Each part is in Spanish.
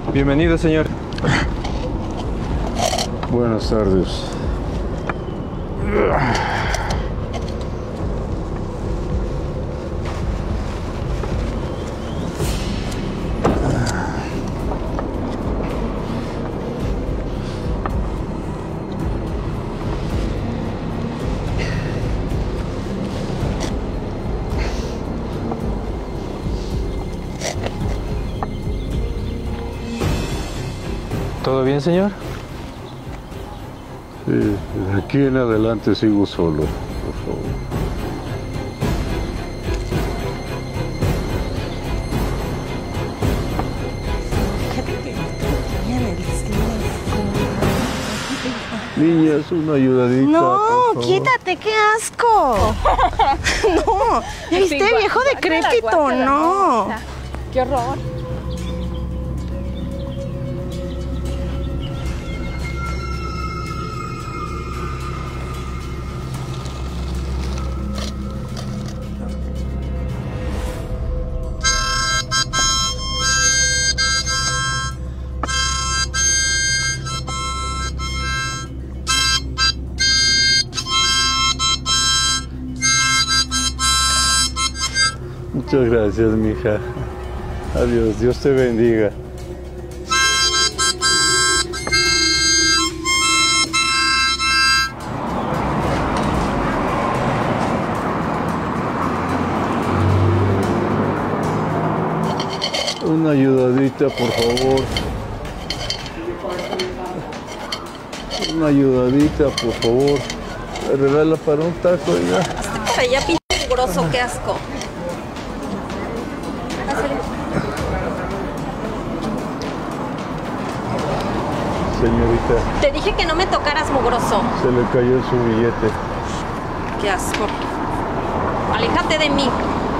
Bienvenido, señor. Buenas tardes. ¿Todo bien, señor? Sí, de aquí en adelante sigo solo, por favor. Fíjate que tenían el Niñas, una ayudadita. No, por favor. quítate, qué asco. No, ¿ya viste, viejo decrépito? No. Qué horror. Muchas gracias, mija. Adiós, Dios te bendiga. Una ayudadita, por favor. Una ayudadita, por favor. Regala para un taco, ya. Para allá, pinche grosso, qué asco. Señorita, Te dije que no me tocaras, mugroso. se le cayó su billete. Qué asco. Aléjate de mí.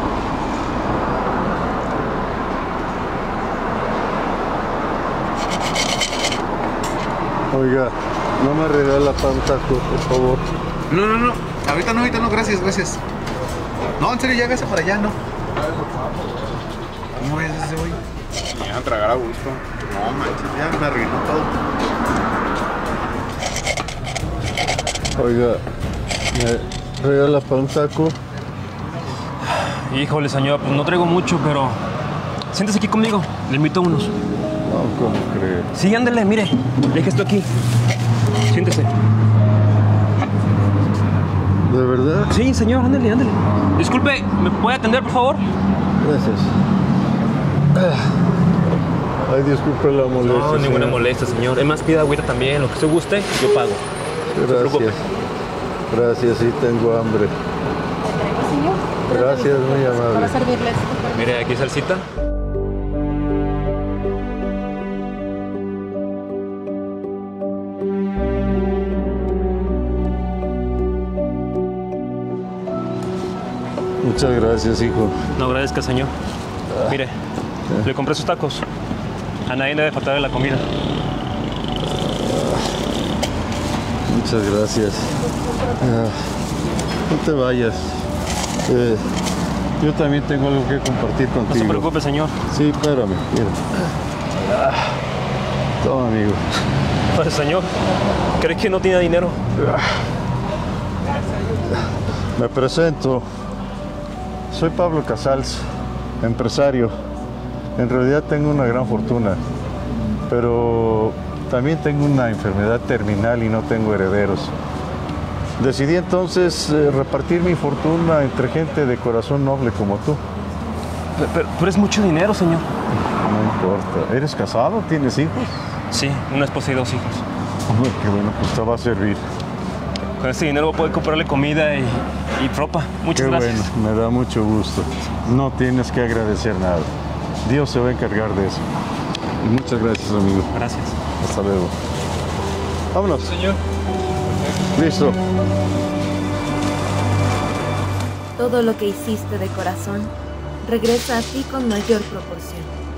Oiga, no me regala para un taco, por favor. No. Ahorita no, gracias. No, en serio, ya hágase para allá, ¿no? ¿Cómo ves ese güey? Me van a tragar a gusto. No, manches, ya me arruinó todo. Oiga, ¿me regala para un taco? Híjole, señor, pues no traigo mucho, pero siéntese aquí conmigo. Le invito a unos. No, ¿cómo cree? Sí, ándele, mire. Deje esto aquí. Siéntese. ¿De verdad? Sí, señor, ándele. Disculpe, ¿me puede atender, por favor? Gracias. Ay, disculpe la molestia. No, ninguna señor. molestia, señor. Es más, pida agüita también. Lo que usted guste, yo pago. Gracias. Gracias, sí tengo hambre. Gracias, muy amable. Para servirles. Mire, aquí salsita. Muchas gracias, hijo. No agradezca, señor. Mire, le compré sus tacos. A nadie le debe faltar la comida. Muchas gracias. No te vayas. Yo también tengo algo que compartir No contigo. se preocupe, señor. Sí, espérame. Mira. Toma, amigo. Pues, señor, ¿cree que no tiene dinero? Me presento. Soy Pablo Casals, empresario. En realidad tengo una gran fortuna, pero también tengo una enfermedad terminal y no tengo herederos. Decidí entonces repartir mi fortuna entre gente de corazón noble como tú. Pero es mucho dinero, señor. No importa. ¿Eres casado? ¿Tienes hijos? Sí, una esposa y 2 hijos. Uy, qué bueno, pues te va a servir. Con este dinero voy a poder comprarle comida y ropa. Muchas Qué gracias. bueno, me da mucho gusto. No tienes que agradecer nada. Dios se va a encargar de eso. Y muchas gracias, amigo. Gracias. Hasta luego. Vámonos. Señor. Listo. Todo lo que hiciste de corazón regresa a ti con mayor proporción.